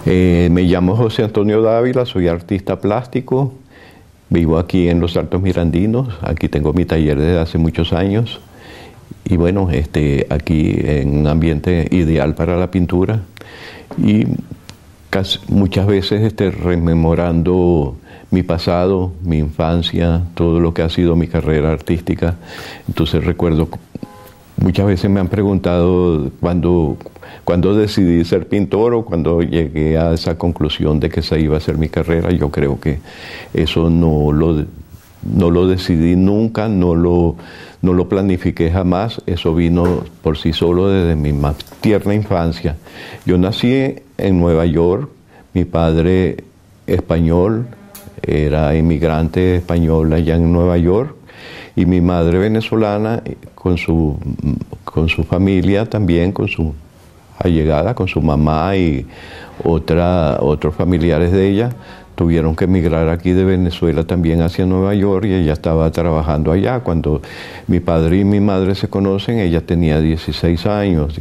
Me llamo José Antonio Dávila, soy artista plástico, vivo aquí en los Altos Mirandinos, aquí tengo mi taller desde hace muchos años y bueno, aquí en un ambiente ideal para la pintura y muchas veces rememorando mi pasado, mi infancia, todo lo que ha sido mi carrera artística. Entonces recuerdo, muchas veces me han preguntado cuándo decidí ser pintor o cuando llegué a esa conclusión de que esa iba a ser mi carrera. Yo creo que eso no lo decidí nunca, no lo planifiqué jamás. Eso vino por sí solo desde mi más tierna infancia. Yo nací en Nueva York, mi padre español, era inmigrante español allá en Nueva York, y mi madre venezolana con su familia también, con su allegada, con su mamá y otros familiares de ella, tuvieron que emigrar aquí de Venezuela también hacia Nueva York y ella estaba trabajando allá. Cuando mi padre y mi madre se conocen, ella tenía 16 años,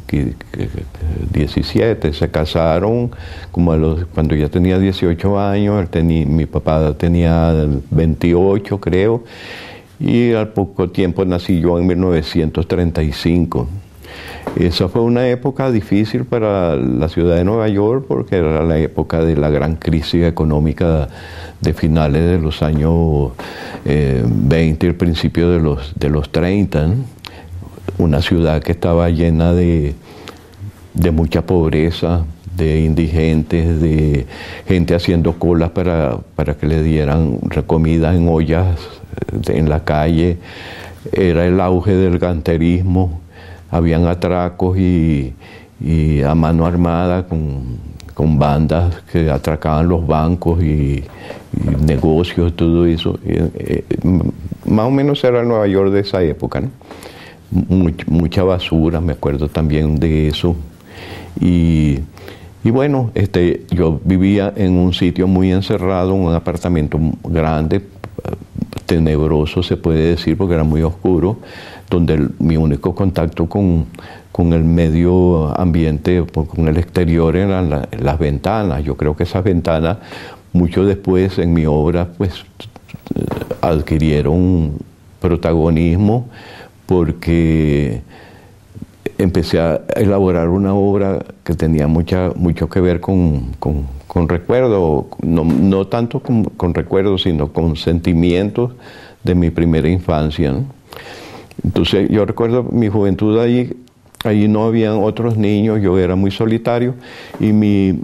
17, se casaron cuando ella tenía 18 años, mi papá tenía 28 creo, y al poco tiempo nací yo en 1935. Esa fue una época difícil para la ciudad de Nueva York porque era la época de la gran crisis económica de finales de los años 20 y el principio de los 30, ¿no? Una ciudad que estaba llena de mucha pobreza, de indigentes, de gente haciendo colas para que le dieran comida en ollas en la calle. Era el auge del ganterismo. Habían atracos y a mano armada con bandas que atracaban los bancos y negocios, todo eso. Más o menos era el Nueva York de esa época, ¿no? Mucha basura, me acuerdo también de eso. Y bueno, yo vivía en un sitio muy encerrado, en un apartamento grande, tenebroso se puede decir porque era muy oscuro, donde mi único contacto con el medio ambiente, con el exterior, eran las ventanas. Yo creo que esas ventanas, mucho después en mi obra, pues adquirieron protagonismo porque empecé a elaborar una obra que tenía mucho que ver con recuerdos, no tanto con recuerdos, sino con sentimientos de mi primera infancia, ¿no? Entonces yo recuerdo mi juventud allí no habían otros niños, yo era muy solitario y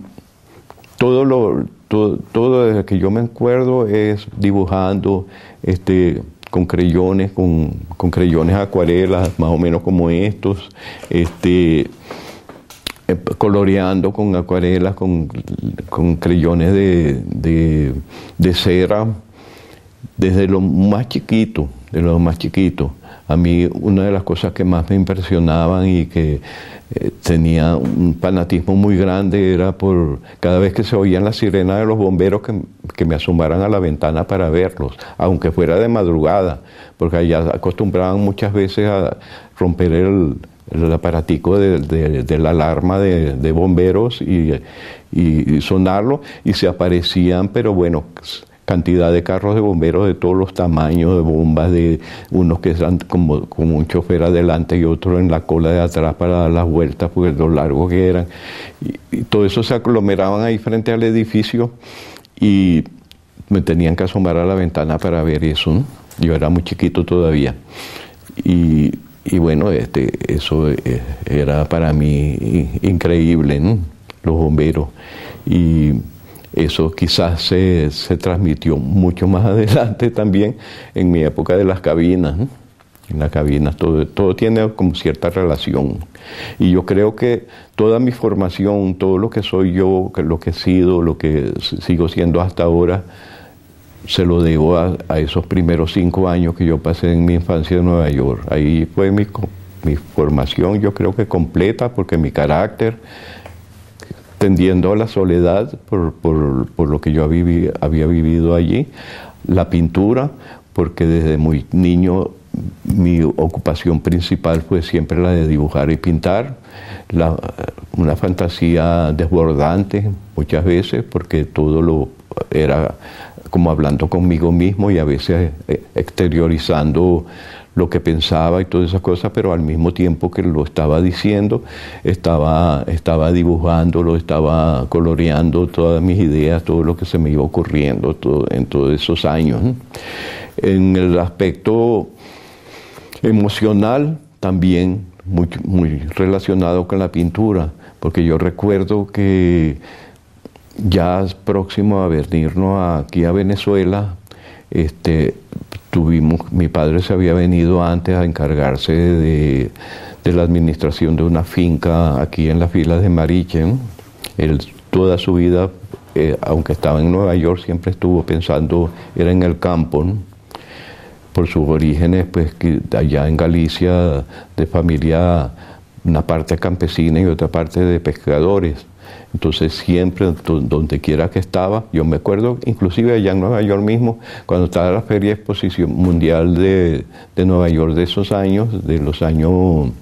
todo desde que yo me acuerdo es dibujando con creyones, con creyones acuarelas, más o menos como estos, coloreando con acuarelas, con creyones de cera, desde lo más chiquito, A mí una de las cosas que más me impresionaban y que tenía un fanatismo muy grande era por cada vez que se oían las sirenas de los bomberos que me asomaran a la ventana para verlos, aunque fuera de madrugada, porque allá acostumbraban muchas veces a romper el aparatico de la alarma de bomberos y sonarlo, y se aparecían, pero bueno, cantidad de carros de bomberos de todos los tamaños, de bombas, de unos que eran como un chofer adelante y otro en la cola de atrás para dar las vueltas, porque lo largos que eran. Y todo eso se aglomeraban ahí frente al edificio y me tenían que asomar a la ventana para ver eso, ¿no? Yo era muy chiquito todavía. Y bueno, eso era para mí increíble, ¿no? Los bomberos. Y eso quizás se transmitió mucho más adelante también en mi época de las cabinas, ¿no? En las cabinas todo tiene como cierta relación. Y yo creo que toda mi formación, todo lo que soy yo, lo que he sido, lo que sigo siendo hasta ahora, se lo debo a esos primeros 5 años que yo pasé en mi infancia en Nueva York. Ahí fue mi formación, yo creo que completa, porque mi carácter, tendiendo a la soledad por lo que yo había vivido allí, la pintura, porque desde muy niño mi ocupación principal fue siempre la de dibujar y pintar, una fantasía desbordante muchas veces, porque todo lo era como hablando conmigo mismo y a veces exteriorizando lo que pensaba y todas esas cosas, pero al mismo tiempo que lo estaba diciendo, estaba dibujándolo, estaba coloreando todas mis ideas, todo lo que se me iba ocurriendo en todos esos años, ¿no? En el aspecto emocional también muy relacionado con la pintura, porque yo recuerdo que ya próximo a venirnos aquí a Venezuela, mi padre se había venido antes a encargarse de la administración de una finca aquí en las Filas de Mariche, ¿no? Él toda su vida, aunque estaba en Nueva York, siempre estuvo pensando, era en el campo, ¿no? Por sus orígenes, pues que allá en Galicia, de familia, una parte campesina y otra parte de pescadores. Entonces siempre, donde quiera que estaba, yo me acuerdo, inclusive allá en Nueva York mismo, cuando estaba la Feria de Exposición Mundial de Nueva York de esos años, de los años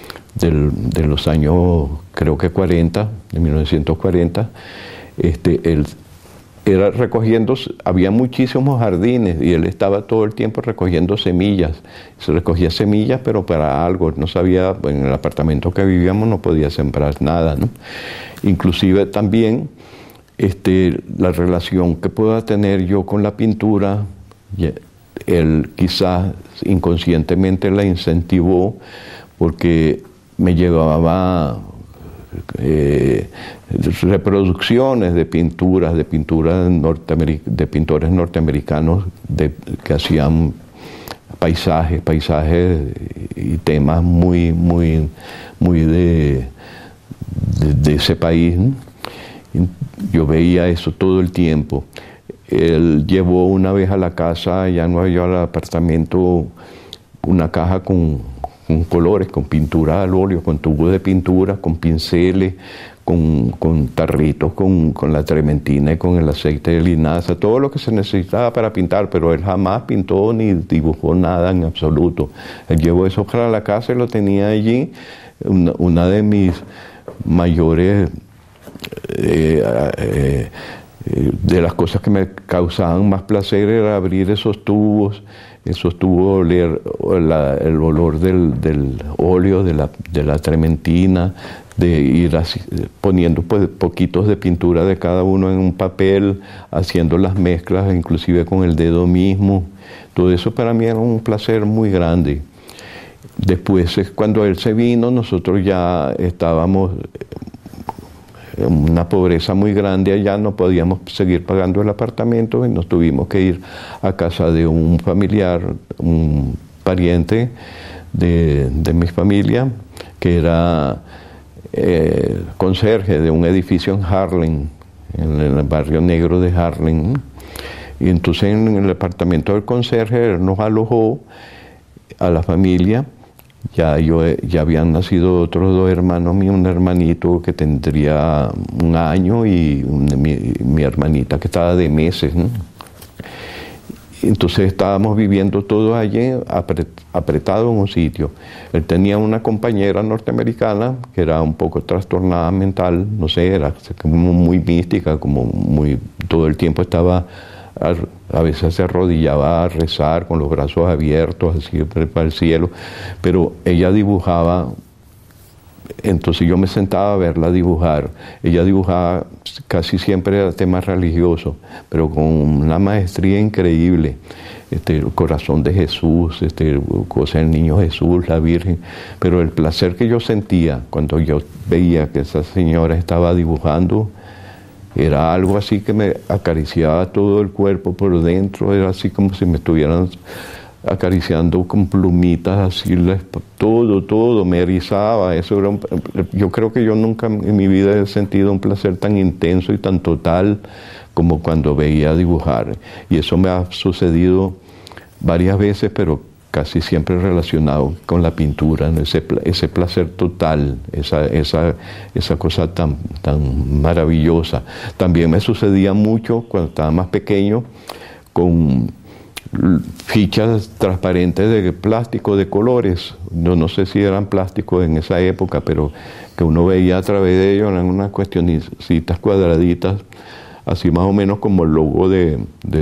creo que 40, de 1940, él era recogiendo, había muchísimos jardines y él estaba todo el tiempo recogiendo semillas. Se recogía semillas, pero para algo, no sabía, en el apartamento que vivíamos no podía sembrar nada, ¿no? Inclusive también la relación que pueda tener yo con la pintura, él quizás inconscientemente la incentivó porque me llevaba reproducciones de pinturas de pintores norteamericanos que hacían paisajes y temas muy de ese país, ¿no? Yo veía eso todo el tiempo. Él llevó una vez a la casa, ya no había al apartamento, una caja con colores, con pintura al óleo, con tubos de pintura, con pinceles, con tarritos, con la trementina y con el aceite de linaza, todo lo que se necesitaba para pintar, pero él jamás pintó ni dibujó nada en absoluto. Él llevó eso para la casa y lo tenía allí. Una de mis mayores, de las cosas que me causaban más placer era abrir esos tubos, oler el olor del óleo, de la trementina, de ir así, poniendo pues poquitos de pintura de cada uno en un papel, haciendo las mezclas inclusive con el dedo mismo. Todo eso para mí era un placer muy grande. Después, cuando él se vino, nosotros ya estábamos en una pobreza muy grande allá, no podíamos seguir pagando el apartamento y nos tuvimos que ir a casa de un familiar, un pariente de mi familia, que era conserje de un edificio en Harlem, en el barrio negro de Harlem. Y entonces en el apartamento del conserje él nos alojó a la familia. Ya habían nacido otros dos hermanos míos, un hermanito que tendría un año y mi hermanita que estaba de meses, ¿no? Entonces estábamos viviendo todos allí apretados en un sitio. Él tenía una compañera norteamericana que era un poco trastornada mental, no sé, era como muy mística, todo el tiempo estaba, a veces se arrodillaba a rezar con los brazos abiertos, así para el cielo, pero ella dibujaba. Entonces yo me sentaba a verla dibujar. Ella dibujaba casi siempre era temas religiosos, pero con una maestría increíble. El corazón de Jesús, cosas del niño Jesús, la Virgen. Pero el placer que yo sentía cuando yo veía que esa señora estaba dibujando era algo así que me acariciaba todo el cuerpo por dentro. Era así como si me estuvieran acariciando con plumitas, así, todo me erizaba. Eso era yo creo que yo nunca en mi vida he sentido un placer tan intenso y tan total como cuando veía dibujar. Y eso me ha sucedido varias veces, pero casi siempre relacionado con la pintura, ¿no? Ese placer total, esa cosa tan maravillosa. También me sucedía mucho cuando estaba más pequeño con fichas transparentes de plástico de colores. No sé si eran plásticos en esa época, pero que uno veía a través de ellos, eran unas cuestioncitas cuadraditas, así más o menos como el logo de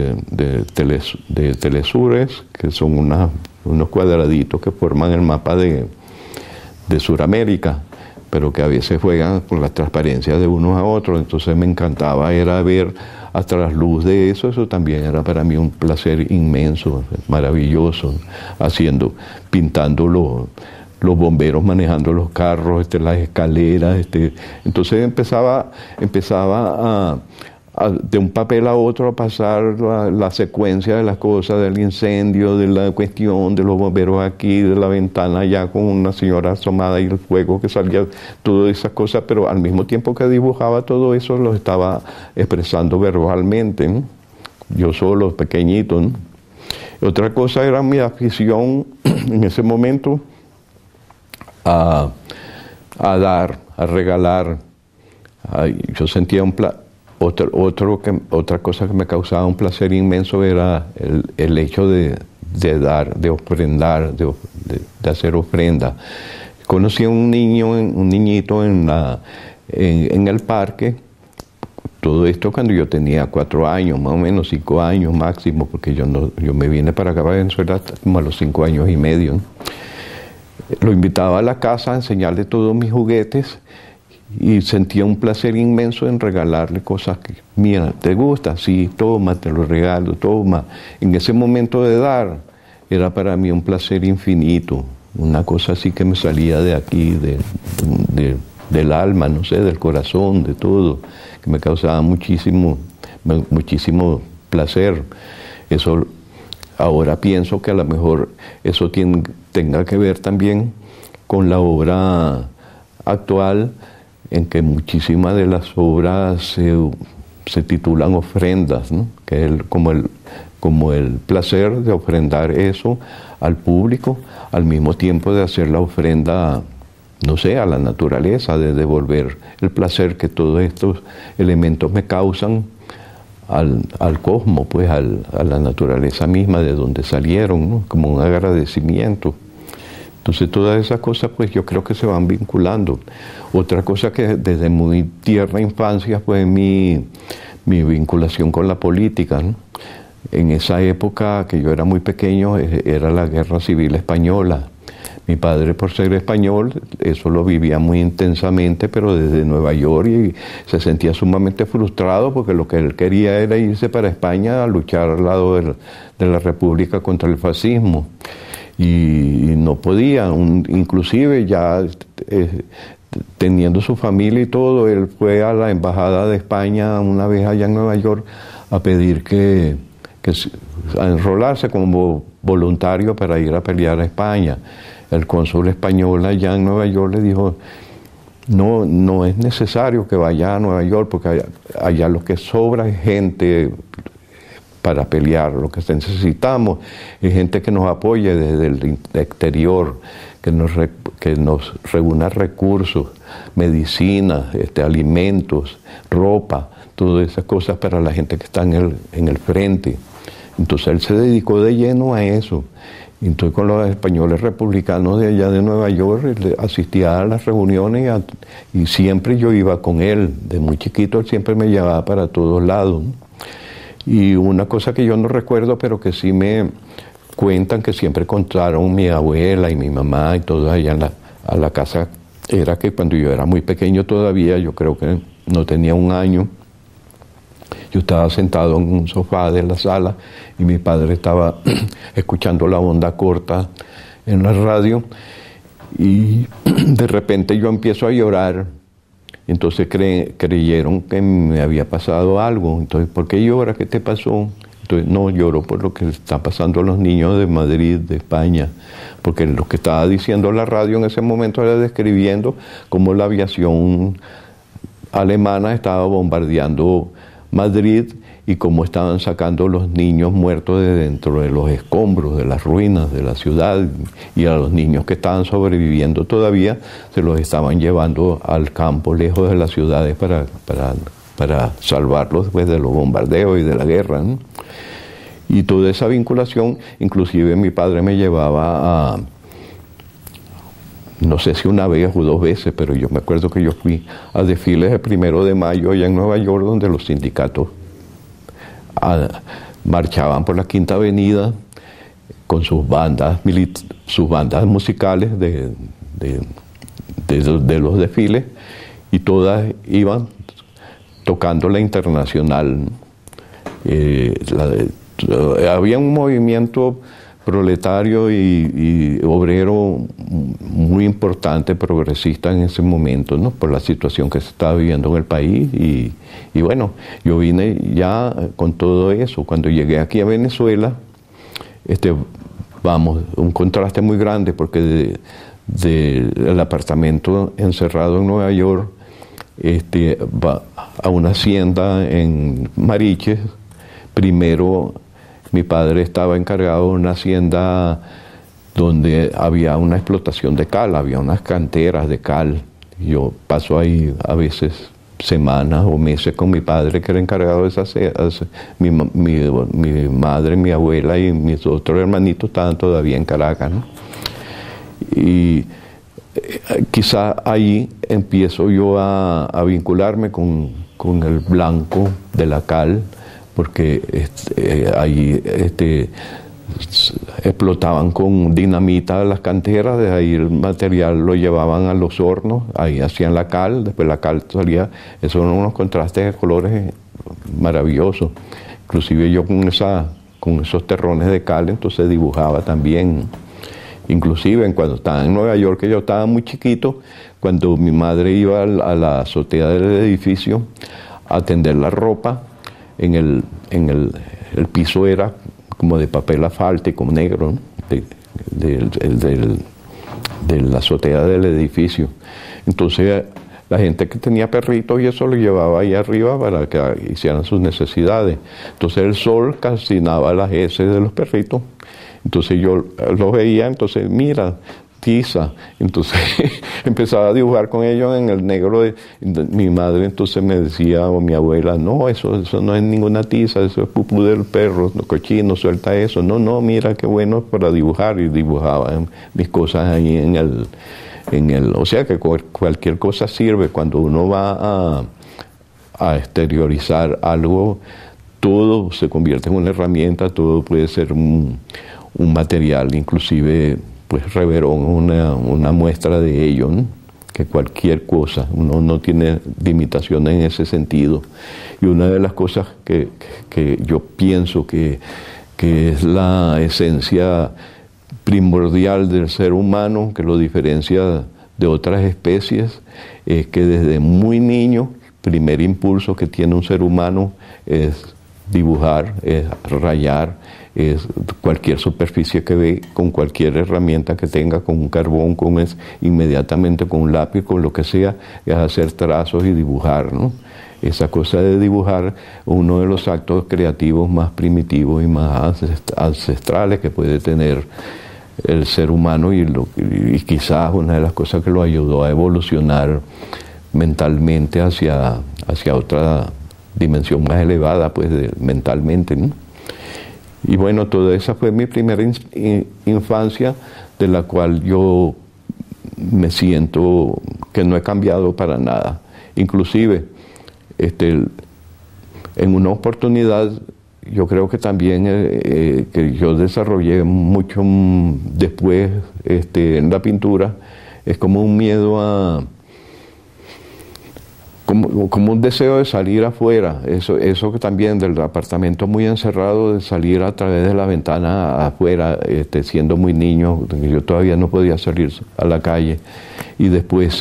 Telesures, que son unos cuadraditos que forman el mapa de Sudamérica, pero que a veces juegan con la transparencia de unos a otros. Entonces me encantaba era ver a trasluz de eso también era para mí un placer inmenso, maravilloso, pintando los bomberos manejando los carros, las escaleras, entonces empezaba de un papel a otro a pasar la secuencia de las cosas, del incendio, de la cuestión, de los bomberos aquí, de la ventana allá con una señora asomada y el fuego que salía, todas esas cosas, pero al mismo tiempo que dibujaba todo eso lo estaba expresando verbalmente, ¿no? Yo solo, pequeñito, ¿no? Otra cosa era mi afición en ese momento a dar, a regalar. Yo sentía otra cosa que me causaba un placer inmenso era el hecho de dar, de ofrendar, de hacer ofrenda. Conocí a un niñito en el parque, todo esto cuando yo tenía 4 años, más o menos 5 años máximo, porque yo me vine para acá, para Venezuela, como a los 5 años y medio, ¿no? Lo invitaba a la casa a enseñarle todos mis juguetes y sentía un placer inmenso en regalarle cosas que, mira, ¿te gusta? Sí, toma, te lo regalo, toma. En ese momento de dar, era para mí un placer infinito, una cosa así que me salía de aquí, del alma, no sé, del corazón, de todo, que me causaba muchísimo placer. Eso, ahora pienso que a lo mejor eso tenga que ver también con la obra actual, en que muchísimas de las obras se titulan ofrendas, ¿no? Que es como el placer de ofrendar eso al público, al mismo tiempo de hacer la ofrenda, no sé, a la naturaleza, de devolver el placer que todos estos elementos me causan al cosmos, pues a la naturaleza misma de donde salieron, ¿no? Como un agradecimiento. Entonces todas esas cosas pues yo creo que se van vinculando. Otra cosa que desde muy tierna infancia fue mi vinculación con la política, ¿no? En esa época que yo era muy pequeño era la Guerra Civil Española. Mi padre, por ser español, eso lo vivía muy intensamente, pero desde Nueva York, y se sentía sumamente frustrado porque lo que él quería era irse para España a luchar al lado de la República contra el fascismo. Y no podía, inclusive ya teniendo su familia y todo, él fue a la Embajada de España una vez allá en Nueva York a pedir a enrolarse como voluntario para ir a pelear a España. El cónsul español allá en Nueva York le dijo, no es necesario que vaya a Nueva York porque allá lo que sobra es gente para pelear. Lo que necesitamos es gente que nos apoye desde el exterior, que nos reúna recursos, medicinas, alimentos, ropa, todas esas cosas para la gente que está en el frente. Entonces él se dedicó de lleno a eso. Entonces con los españoles republicanos de allá de Nueva York asistía a las reuniones y siempre yo iba con él. De muy chiquito él siempre me llevaba para todos lados, ¿no? Y una cosa que yo no recuerdo, pero que sí me cuentan, que siempre contaron mi abuela y mi mamá y todos allá a la casa, era que cuando yo era muy pequeño todavía, yo creo que no tenía 1 año, yo estaba sentado en un sofá de la sala y mi padre estaba escuchando la onda corta en la radio y de repente yo empiezo a llorar. Entonces creyeron que me había pasado algo. Entonces, ¿por qué llora? ¿Qué te pasó? Entonces, no, lloro por lo que está pasando a los niños de Madrid, de España. Porque lo que estaba diciendo la radio en ese momento era describiendo cómo la aviación alemana estaba bombardeando Madrid y cómo estaban sacando los niños muertos de dentro de los escombros, de las ruinas de la ciudad, y a los niños que estaban sobreviviendo todavía se los estaban llevando al campo, lejos de las ciudades, para salvarlos después de los bombardeos y de la guerra, ¿no? Y toda esa vinculación, inclusive mi padre me llevaba a, no sé si una vez o dos veces, pero yo me acuerdo que yo fui a desfiles el 1 de mayo allá en Nueva York, donde los sindicatos marchaban por la Quinta Avenida con sus bandas musicales de los desfiles, y todas iban tocando la Internacional. Había un movimiento proletario y obrero muy importante, progresista en ese momento, ¿no? Por la situación que se estaba viviendo en el país. Y bueno, yo vine ya con todo eso. Cuando llegué aquí a Venezuela, un contraste muy grande, porque del apartamento encerrado en Nueva York, va a una hacienda en Mariches. Primero, mi padre estaba encargado de una hacienda donde había una explotación de cal, había unas canteras de cal. Yo paso ahí a veces semanas o meses con mi padre, que era encargado de esas. Mi madre, mi abuela y mis otros hermanitos estaban todavía en Caracas, ¿no? Y quizá ahí empiezo yo a vincularme con el blanco de la cal, porque ahí explotaban con dinamita las canteras, de ahí el material lo llevaban a los hornos, ahí hacían la cal, después la cal salía. Esos eran unos contrastes de colores maravillosos. Inclusive yo con esos terrones de cal, entonces dibujaba también. Inclusive cuando estaba en Nueva York, que yo estaba muy chiquito, cuando mi madre iba a la azotea del edificio a tender la ropa, el piso era como de papel asfáltico negro, ¿no? de la azotea del edificio. Entonces la gente que tenía perritos y eso lo llevaba ahí arriba para que hicieran sus necesidades. Entonces el sol calcinaba las heces de los perritos. Entonces yo los veía, entonces mira, tiza. Entonces empezaba a dibujar con ellos en el negro de mi madre. Entonces me decía, o mi abuela, no, eso no es ninguna tiza, eso es pupú del perro, no, cochino, suelta eso. No, mira qué bueno para dibujar. Y dibujaba mis cosas ahí o sea que cualquier cosa sirve. Cuando uno va a exteriorizar algo, todo se convierte en una herramienta, todo puede ser un material. Inclusive pues Reverón una muestra de ello, ¿no? Que cualquier cosa, uno no tiene limitaciones en ese sentido. Y una de las cosas que yo pienso que es la esencia primordial del ser humano, que lo diferencia de otras especies, es que desde muy niño, el primer impulso que tiene un ser humano es dibujar, es rayar, es cualquier superficie que ve, con cualquier herramienta que tenga, con un carbón, inmediatamente con un lápiz, con lo que sea, es hacer trazos y dibujar, ¿no? Esa cosa de dibujar, uno de los actos creativos más primitivos y más ancestrales que puede tener el ser humano, y quizás una de las cosas que lo ayudó a evolucionar mentalmente hacia otra dimensión más elevada, pues mentalmente, ¿no? Y bueno, toda esa fue mi primera infancia, de la cual yo me siento que no he cambiado para nada. Inclusive, en una oportunidad, yo creo que también que yo desarrollé mucho después en la pintura, es como un miedo como un deseo de salir afuera, eso que también del apartamento muy encerrado, de salir a través de la ventana afuera, siendo muy niño, yo todavía no podía salir a la calle. Y después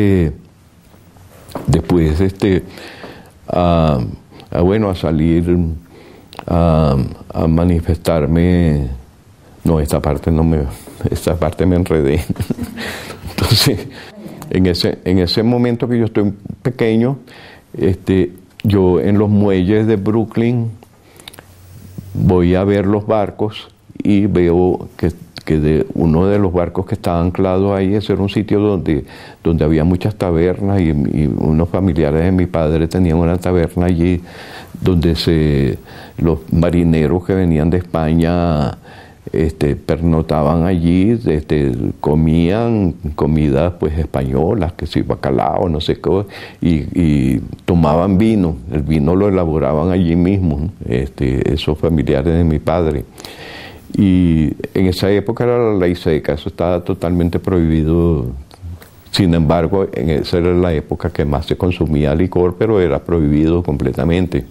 bueno, a salir a manifestarme. No, esta parte me enredé. Entonces, en ese momento que yo estoy pequeño, yo en los muelles de Brooklyn voy a ver los barcos y veo que de uno de los barcos que estaba anclado ahí, ese era un sitio donde había muchas tabernas, y unos familiares de mi padre tenían una taberna allí los marineros que venían de España pernotaban allí, comían comidas pues españolas, que si bacalao, no sé qué, y tomaban vino. El vino lo elaboraban allí mismo, esos familiares de mi padre. Y en esa época era la ley seca, eso estaba totalmente prohibido. Sin embargo, esa era la época que más se consumía licor, pero era prohibido completamente.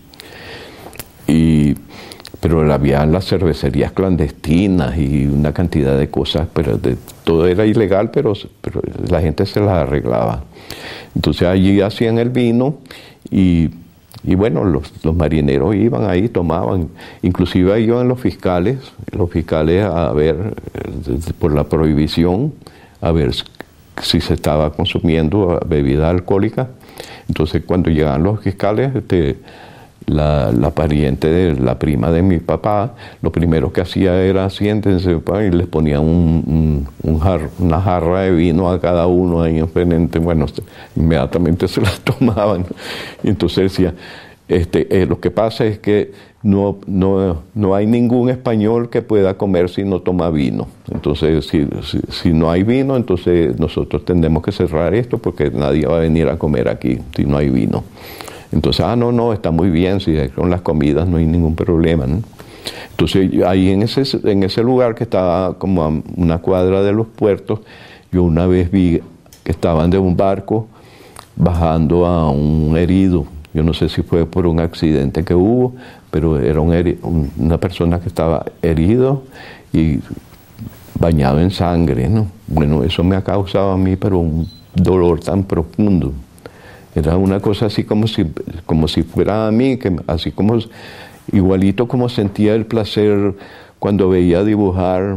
Pero había las cervecerías clandestinas y una cantidad de cosas, pero todo era ilegal, pero la gente se las arreglaba. Entonces allí hacían el vino y bueno, los marineros iban ahí, tomaban. Inclusive iban los fiscales a ver, por la prohibición, a ver si se estaba consumiendo bebida alcohólica. Entonces cuando llegaban los fiscales, la pariente de la prima de mi papá, lo primero que hacía era siéntense, y les ponían una jarra de vino a cada uno ahí enfrente. Bueno, inmediatamente se las tomaban. Y entonces decía, lo que pasa es que no hay ningún español que pueda comer si no toma vino. Entonces, si no hay vino, entonces nosotros tendremos que cerrar esto porque nadie va a venir a comer aquí si no hay vino. Entonces, no, está muy bien, si con las comidas no hay ningún problema, ¿no? Entonces, ahí en ese lugar que estaba como a una cuadra de los puertos, yo una vez vi que estaban de un barco bajando a un herido. Yo no sé si fue por un accidente que hubo, pero era una persona que estaba herido y bañado en sangre, ¿no? Bueno, eso me ha causado a mí, pero un dolor tan profundo. Era una cosa así como si fuera a mí, así como igualito como sentía el placer cuando veía dibujar,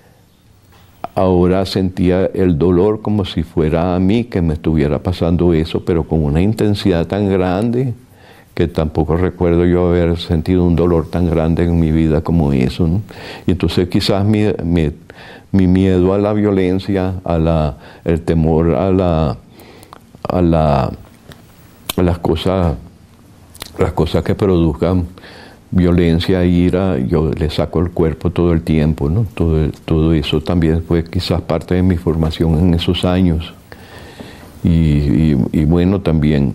ahora sentía el dolor como si fuera a mí que me estuviera pasando eso, pero con una intensidad tan grande que tampoco recuerdo yo haber sentido un dolor tan grande en mi vida como eso, ¿no? Y entonces quizás mi miedo a la violencia, el temor a las cosas que produzcan violencia, ira, yo le saco el cuerpo todo el tiempo, ¿no? Todo eso también fue quizás parte de mi formación en esos años. Y bueno, también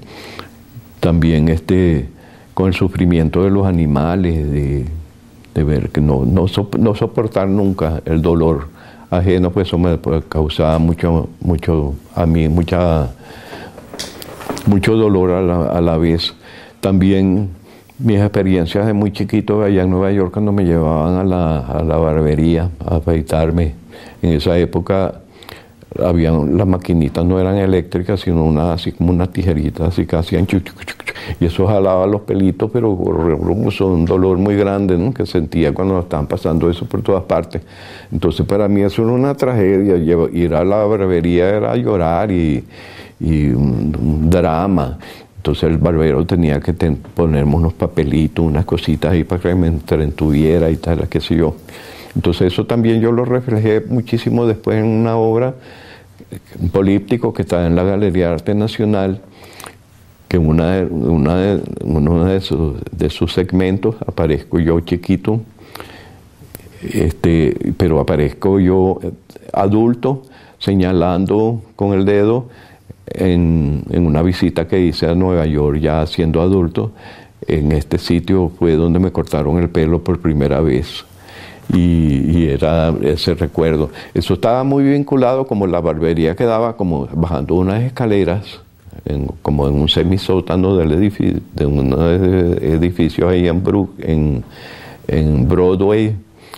con el sufrimiento de los animales, de ver que no soportar nunca el dolor ajeno, pues eso me causaba mucho a mí, mucho dolor a la vez. También mis experiencias de muy chiquito allá en Nueva York, cuando me llevaban a la barbería a afeitarme. En esa época las maquinitas no eran eléctricas, sino así como unas tijeritas así que hacían chuc, chuc, chuc, chuc, y eso jalaba los pelitos, pero un dolor muy grande, ¿no? Que sentía cuando estaban pasando eso por todas partes. Entonces para mí eso era una tragedia. Ir a la barbería era llorar y un drama. Entonces el barbero tenía que ponerme unos papelitos, unas cositas ahí para que me entretuviera y tal, qué sé yo. Entonces eso también yo lo reflejé muchísimo después en una obra, un políptico que está en la Galería de Arte Nacional, que en uno de sus segmentos aparezco yo chiquito, pero aparezco yo adulto señalando con el dedo en una visita que hice a Nueva York ya siendo adulto. En este sitio fue donde me cortaron el pelo por primera vez. Y era ese recuerdo. Eso estaba muy vinculado, como la barbería quedaba como bajando unas escaleras, como en un semisótano de un edificio ahí en Broadway.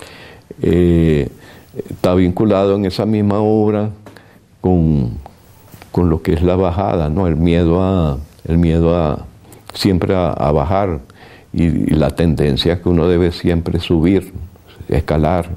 Está vinculado en esa misma obra con lo que es la bajada, ¿no? El miedo a siempre a bajar y la tendencia que uno debe siempre subir, escalar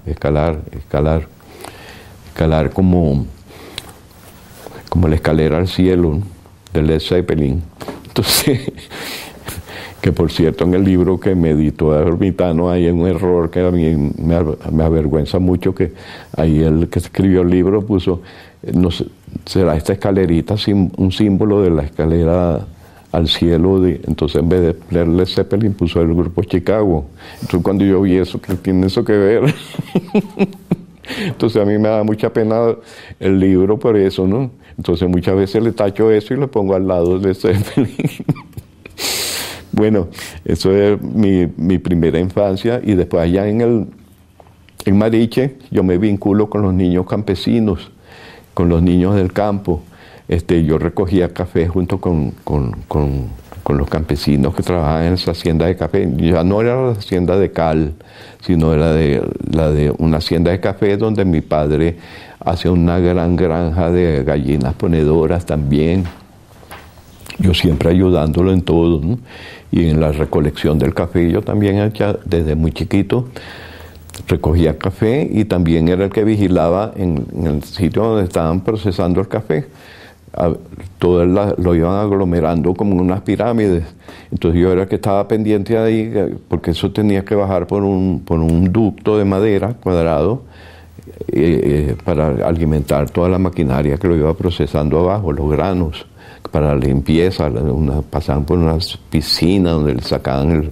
como la escalera al cielo, ¿no? De Led Zeppelin. Entonces, que por cierto en el libro que me editó Ermitano hay un error que a mí me avergüenza mucho, que ahí el que escribió el libro puso, no sé, será esta escalerita un símbolo de la escalera al cielo. Entonces, en vez de leerle Zeppelin, puso el grupo Chicago. Entonces, cuando yo vi eso, ¿qué tiene eso que ver? Entonces, a mí me da mucha pena el libro por eso, ¿no? Entonces, muchas veces le tacho eso y le pongo al lado de Zeppelin. Bueno, eso es mi primera infancia. Y después allá en Mariche, yo me vinculo con los niños campesinos, con los niños del campo. Yo recogía café junto con los campesinos que trabajaban en esa hacienda de café. Ya no era la hacienda de cal, sino era la de una hacienda de café donde mi padre hacía una gran granja de gallinas ponedoras también. Yo siempre ayudándolo en todo, ¿no? Y en la recolección del café yo también, desde muy chiquito, recogía café y también era el que vigilaba en el sitio donde estaban procesando el café. Todo lo iban aglomerando como en unas pirámides. Entonces yo era el que estaba pendiente de ahí, porque eso tenía que bajar por un ducto de madera cuadrado para alimentar toda la maquinaria que lo iba procesando abajo, los granos, para la limpieza. Pasaban por unas piscinas donde le sacaban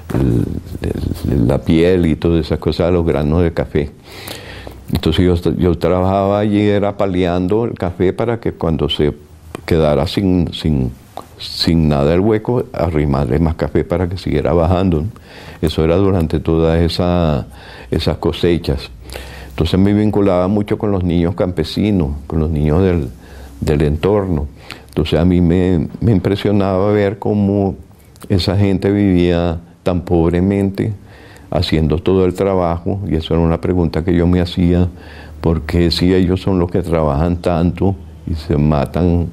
la piel y todas esas cosas, los granos de café. Entonces yo trabajaba allí, era paleando el café para que cuando se quedara sin nada el hueco, arrimarle más café para que siguiera bajando, ¿no? Eso era durante todas esas cosechas. Entonces me vinculaba mucho con los niños campesinos, con los niños del entorno. Entonces a mí me impresionaba ver cómo esa gente vivía tan pobremente, haciendo todo el trabajo, y eso era una pregunta que yo me hacía, porque si ellos son los que trabajan tanto y se matan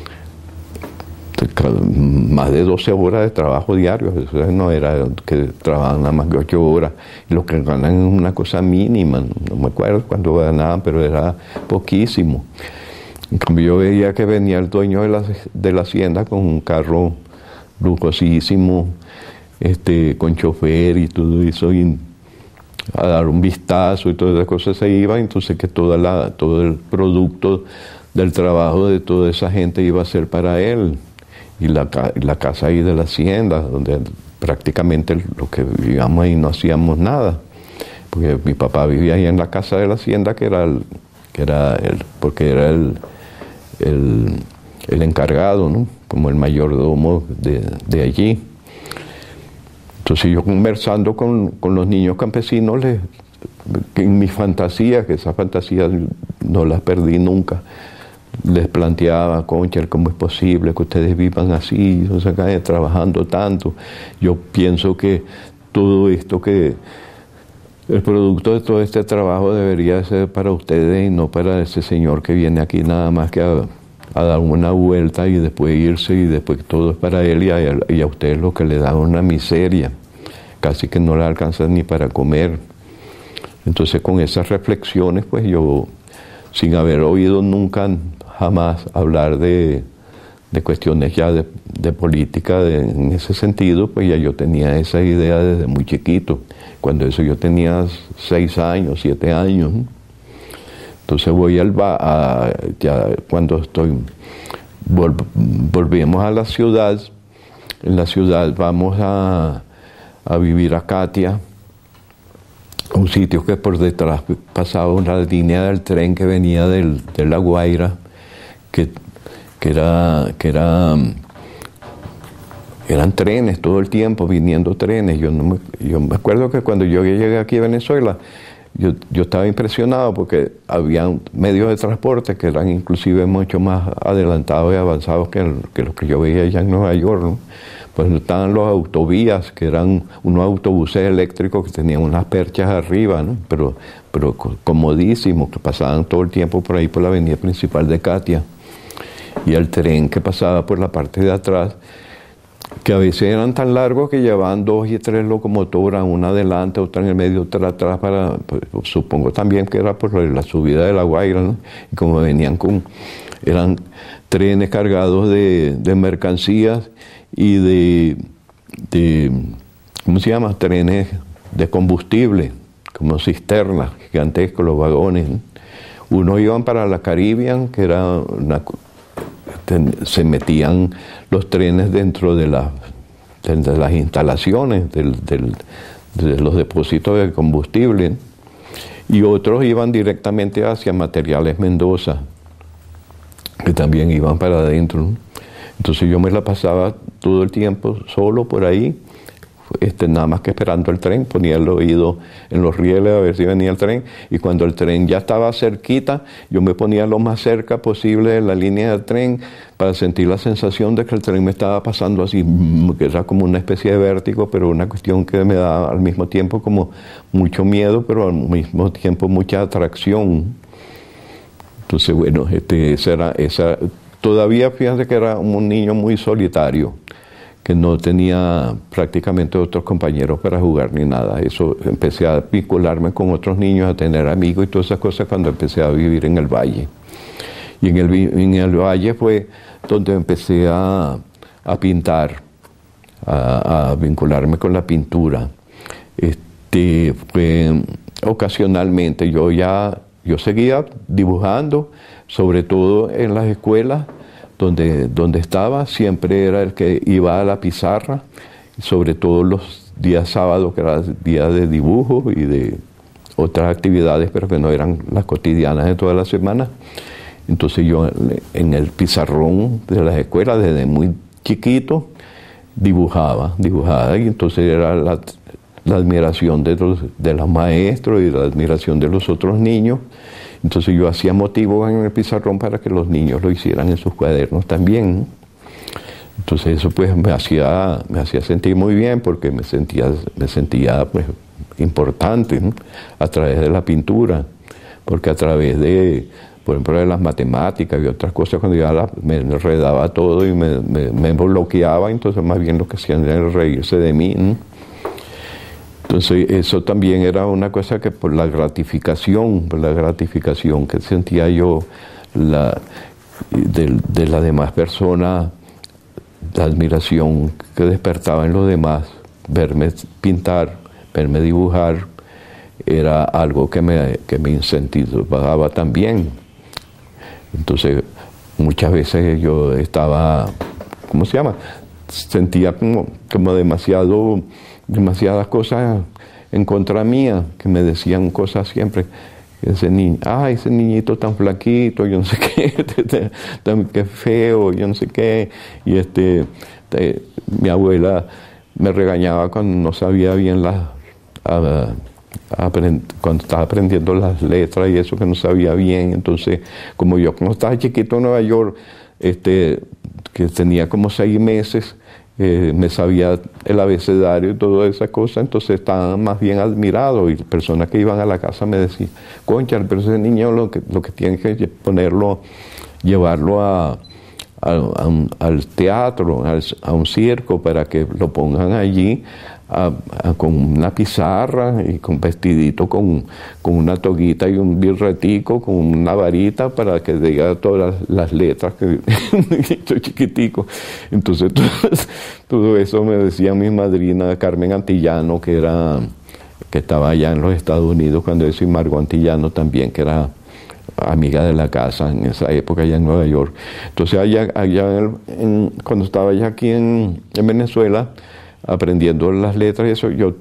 más de 12 horas de trabajo diario, eso no era que trabajan nada más que 8 horas, y lo que ganan es una cosa mínima, no me acuerdo cuánto ganaban, pero era poquísimo. En cambio yo veía que venía el dueño de la hacienda con un carro lujosísimo, con chofer y todo eso, y a dar un vistazo y todas esas cosas se iban. Entonces que todo el producto del trabajo de toda esa gente iba a ser para él, y la casa ahí de la hacienda, donde prácticamente lo que vivíamos ahí no hacíamos nada, porque mi papá vivía ahí en la casa de la hacienda, porque era el encargado, ¿no? Como el mayordomo de allí. Entonces yo conversando con los niños campesinos, en mi fantasía, que esas fantasías no las perdí nunca, les planteaba, concha, ¿cómo es posible que ustedes vivan así, trabajando tanto? Yo pienso que todo esto, el producto de todo este trabajo debería ser para ustedes y no para ese señor que viene aquí nada más que a dar una vuelta y después irse, y después todo es para él, y a ustedes lo que le da una miseria, casi que no le alcanza ni para comer. Entonces con esas reflexiones, pues yo, sin haber oído nunca jamás hablar de cuestiones ya de política en ese sentido, pues ya yo tenía esa idea desde muy chiquito, cuando eso yo tenía 6 años, 7 años, ¿no? Entonces voy ya cuando volvemos a la ciudad. En la ciudad vamos a vivir a Catia, un sitio que por detrás pasaba una línea del tren que venía de La Guaira, que eran trenes todo el tiempo, viniendo trenes. Yo me acuerdo que cuando yo llegué aquí a Venezuela, yo estaba impresionado porque había medios de transporte que eran inclusive mucho más adelantados y avanzados que los que yo veía allá en Nueva York, ¿no? Pues estaban los autovías, que eran unos autobuses eléctricos que tenían unas perchas arriba, ¿no? Pero comodísimos, que pasaban todo el tiempo por ahí por la avenida principal de Catia. Y el tren que pasaba por la parte de atrás, que a veces eran tan largos que llevaban 2 y 3 locomotoras, una adelante, otra en el medio, otra atrás, pues, supongo también que era por la subida de La Guaira, ¿no? Y como eran trenes cargados de mercancías y de ¿cómo se llama? Trenes de combustible, como cisternas gigantescos, los vagones, ¿no? Unos iban para la Caribbean, que era se metían los trenes dentro de las instalaciones de los depósitos de combustible, y otros iban directamente hacia Materiales Mendoza, que también iban para adentro. Entonces yo me la pasaba todo el tiempo solo por ahí, nada más que esperando el tren, ponía el oído en los rieles a ver si venía el tren, y cuando el tren ya estaba cerquita, yo me ponía lo más cerca posible de la línea del tren para sentir la sensación de que el tren me estaba pasando así, que era como una especie de vértigo, pero una cuestión que me daba al mismo tiempo como mucho miedo, pero al mismo tiempo mucha atracción. Entonces, bueno, todavía fíjate que era un niño muy solitario, que no tenía prácticamente otros compañeros para jugar ni nada. Eso, empecé a vincularme con otros niños, a tener amigos y todas esas cosas cuando empecé a vivir en el Valle. Y en el Valle fue donde empecé a pintar, a vincularme con la pintura. Fue ocasionalmente, yo seguía dibujando, sobre todo en las escuelas, donde estaba, siempre era el que iba a la pizarra, sobre todo los días sábados, que era día de dibujo y de otras actividades, pero que no eran las cotidianas de toda la semana. Entonces yo en el pizarrón de las escuelas, desde muy chiquito, dibujaba, y entonces era la admiración de los maestros y la admiración de los otros niños. Entonces yo hacía motivos en el pizarrón para que los niños lo hicieran en sus cuadernos también. Entonces eso pues me hacía sentir muy bien, porque me sentía pues importante, ¿no?, a través de la pintura, porque a través de, por ejemplo, de las matemáticas y otras cosas, cuando ya me enredaba todo y me bloqueaba, entonces más bien lo que hacían era reírse de mí, ¿no? Entonces eso también era una cosa que por la gratificación que sentía yo de las demás personas, la admiración que despertaba en los demás, verme pintar, verme dibujar, era algo que me incentivaba también. Entonces muchas veces yo estaba, ¿cómo se llama?, sentía como demasiadas cosas en contra mía, que me decían cosas siempre. Ese niñito tan flaquito, yo no sé qué, qué feo, yo no sé qué. Y mi abuela me regañaba cuando no sabía bien cuando estaba aprendiendo las letras y eso, que no sabía bien. Entonces, como yo cuando estaba chiquito en Nueva York, que tenía como 6 meses, me sabía el abecedario y todas esas cosas, entonces estaba más bien admirado, y personas que iban a la casa me decían, concha, pero ese niño lo que tiene que llevarlo al teatro, a un circo, para que lo pongan allí con una pizarra y con vestidito, con una toguita y un birretico, con una varita, para que diga todas las letras, que estoy chiquitico. Entonces todo eso me decía mi madrina Carmen Antillano, que estaba allá en los Estados Unidos cuando eso, y Margot Antillano también, que era amiga de la casa en esa época allá en Nueva York. Entonces allá cuando estaba allá aquí en Venezuela, aprendiendo las letras y eso, yo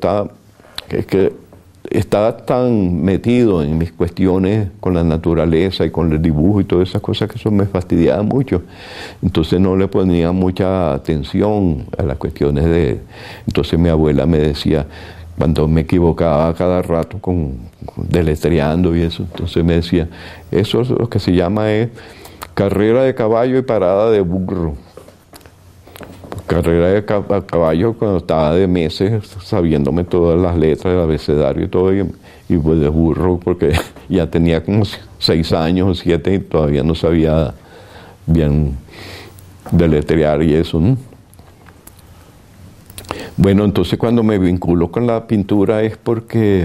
estaba tan metido en mis cuestiones con la naturaleza y con el dibujo y todas esas cosas, que eso me fastidiaba mucho. Entonces no le ponía mucha atención a las cuestiones Entonces mi abuela me decía, cuando me equivocaba cada rato deletreando y eso, entonces me decía, eso es lo que se llama carrera de caballo y parada de burro. Carrera de caballo cuando estaba de meses, sabiéndome todas las letras del abecedario y todo, y pues de burro porque ya tenía como 6 años o 7 y todavía no sabía bien deletrear y eso, ¿no? Bueno, entonces cuando me vinculo con la pintura es porque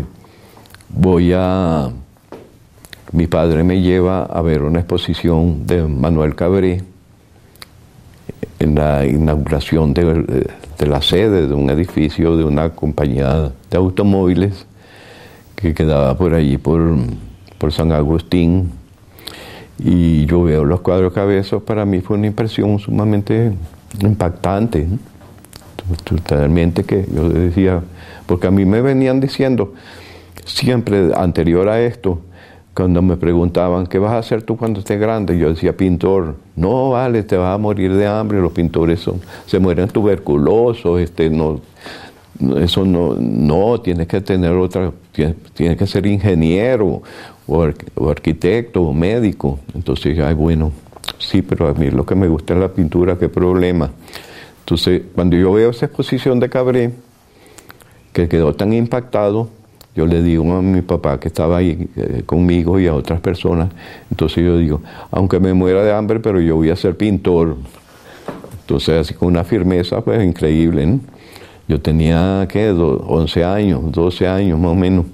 mi padre me lleva a ver una exposición de Manuel Cabré en la inauguración de la sede de un edificio de una compañía de automóviles que quedaba por allí, por San Agustín. y yo veo los cuadros Cabezo, para mí fue una impresión sumamente impactante, ¿no? Totalmente, que yo decía, porque a mí me venían diciendo siempre anterior a esto, cuando me preguntaban, ¿qué vas a hacer tú cuando estés grande? Yo decía, pintor. No, vale, te vas a morir de hambre, los pintores se mueren tuberculosos, eso no, tienes que tener tienes que ser ingeniero, o arquitecto, o médico. Entonces, ay, bueno, sí, pero a mí lo que me gusta es la pintura, qué problema. Entonces, cuando yo veo esa exposición de Cabré, que quedó tan impactado, yo le digo a mi papá que estaba ahí conmigo y a otras personas, entonces yo digo, aunque me muera de hambre, pero yo voy a ser pintor. Entonces, así con una firmeza, pues increíble, ¿no? Yo tenía, ¿qué? 11 años, 12 años más o menos.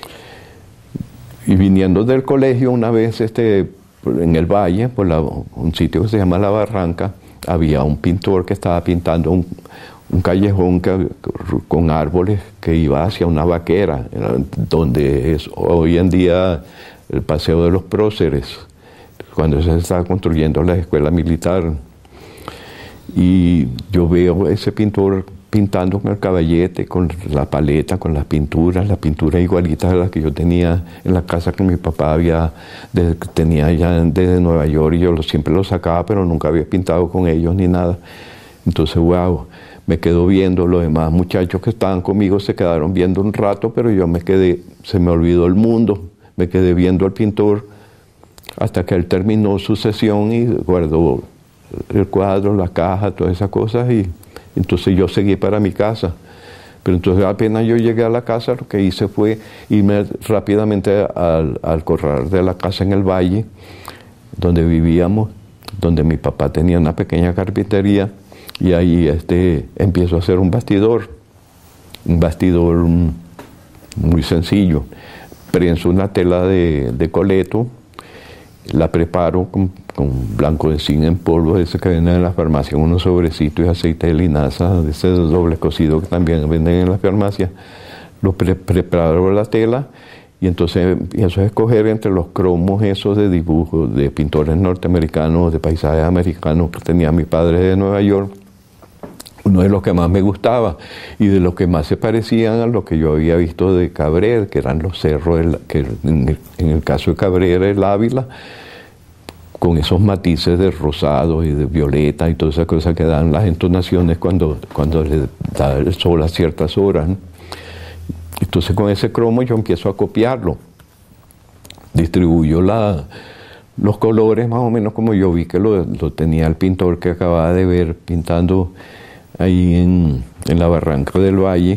Y viniendo del colegio, una vez en el valle, por un sitio que se llama La Barranca, había un pintor que estaba pintando un callejón con árboles que iba hacia una vaquera, donde es hoy en día el Paseo de los Próceres, cuando se estaba construyendo la escuela militar. Y yo veo ese pintor pintando con el caballete, con la paleta, con las pinturas igualitas a las que yo tenía en la casa que mi papá tenía ya desde Nueva York, y yo siempre los sacaba, pero nunca había pintado con ellos ni nada. Entonces, wow, me quedo viendo, los demás muchachos que estaban conmigo se quedaron viendo un rato, pero yo se me olvidó el mundo, me quedé viendo al pintor hasta que él terminó su sesión y guardó el cuadro, la caja, todas esas cosas, y entonces yo seguí para mi casa. Pero entonces apenas yo llegué a la casa, lo que hice fue irme rápidamente al corral de la casa en el valle, donde vivíamos, donde mi papá tenía una pequeña carpintería, y ahí empiezo a hacer un bastidor muy sencillo. Prenso una tela de coleto, la preparo con blanco de zinc en polvo, ese que venden en la farmacia, unos sobrecitos y aceite de linaza, de ese doble cocido que también venden en la farmacia. Lo preparo la tela, y entonces empiezo a escoger entre los cromos esos de dibujos de pintores norteamericanos, de paisajes americanos que tenía mi padre de Nueva York. Uno de los que más me gustaba y de los que más se parecían a lo que yo había visto de Cabré, que eran los cerros, que en el caso de Cabré era el Ávila, con esos matices de rosado y de violeta y todas esas cosas que dan las entonaciones cuando le da el sol a ciertas horas, ¿no? Entonces con ese cromo yo empiezo a copiarlo, distribuyo los colores más o menos como yo vi que lo tenía el pintor que acababa de ver pintando ahí en la Barranca del Valle,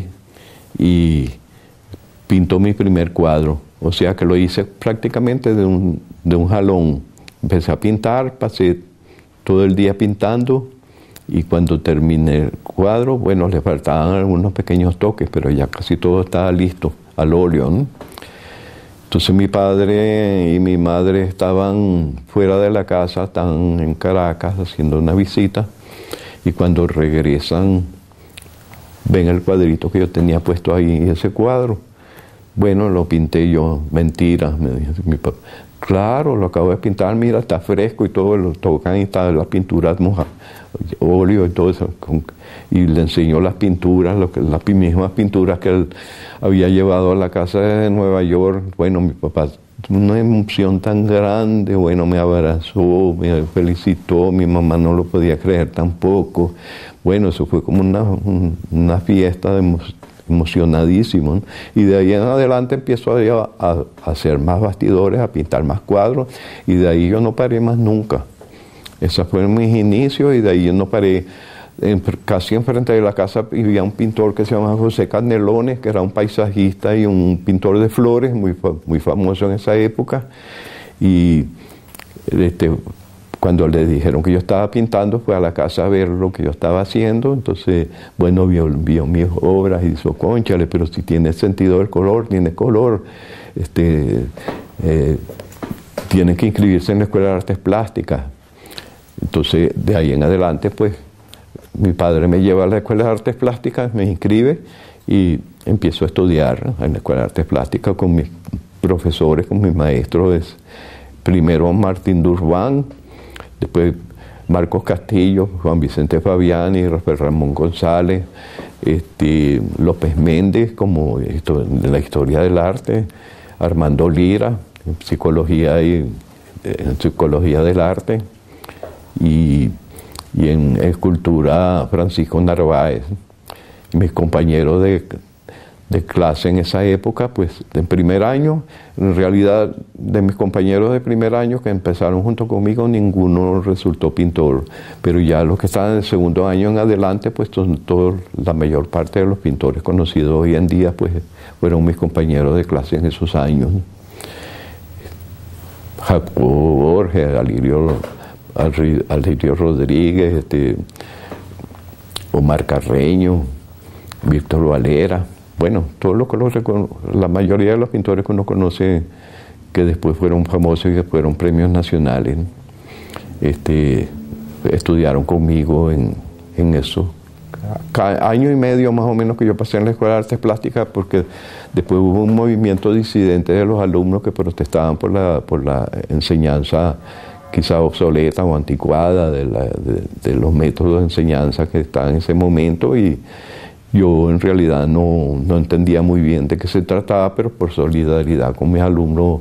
y pintó mi primer cuadro. O sea que lo hice prácticamente de un jalón. Empecé a pintar, pasé todo el día pintando, y cuando terminé el cuadro, bueno, le faltaban algunos pequeños toques, pero ya casi todo estaba listo, al óleo, ¿no? Entonces mi padre y mi madre estaban fuera de la casa, estaban en Caracas haciendo una visita, y cuando regresan ven el cuadrito que yo tenía puesto ahí, ese cuadro. Bueno, lo pinté yo. Mentira, me dijo mi papá. Claro, lo acabo de pintar, mira, está fresco y todo, lo tocan y está la pintura mojada, óleo y todo eso. Y le enseñó las pinturas, las mismas pinturas que él había llevado a la casa de Nueva York. Bueno, mi papá, una emoción tan grande, bueno, me abrazó, me felicitó, mi mamá no lo podía creer tampoco. Bueno, eso fue como una fiesta emocionadísimo, ¿no? Y de ahí en adelante empiezo a hacer más bastidores, a pintar más cuadros, y de ahí yo no paré más nunca. Esos fueron mis inicios, y de ahí yo no paré. Casi enfrente de la casa vivía un pintor que se llamaba José Canelones, que era un paisajista y un pintor de flores muy famoso en esa época. Y cuando le dijeron que yo estaba pintando, fue a la casa a ver lo que yo estaba haciendo. Entonces, bueno, vio mis obras y dijo, cónchale, pero si tiene sentido el color, tiene color. Tiene que inscribirse en la Escuela de Artes Plásticas. Entonces, de ahí en adelante, pues, mi padre me lleva a la Escuela de Artes Plásticas, me inscribe y empiezo a estudiar en la Escuela de Artes Plásticas con mis profesores, con mis maestros primero Martín Durbán, después Marcos Castillo, Juan Vicente Fabiani, Rafael Ramón González, López Méndez, como de la historia del arte, Armando Lira, en psicología del arte, y en escultura Francisco Narváez. Y mis compañeros de clase en esa época, pues en primer año, en realidad de mis compañeros de primer año que empezaron junto conmigo, ninguno resultó pintor, pero ya los que estaban en el segundo año en adelante, pues la mayor parte de los pintores conocidos hoy en día, pues fueron mis compañeros de clase en esos años. Jacobo Borges, Alirio Rodríguez, Omar Carreño, Víctor Valera. Bueno, la mayoría de los pintores que uno conoce que después fueron famosos y que fueron premios nacionales, estudiaron conmigo en eso. Año y medio más o menos que yo pasé en la Escuela de Artes Plásticas, porque después hubo un movimiento disidente de los alumnos que protestaban por la enseñanza quizá obsoleta o anticuada de los métodos de enseñanza que estaban en ese momento, y yo en realidad no entendía muy bien de qué se trataba, pero por solidaridad con mis alumnos,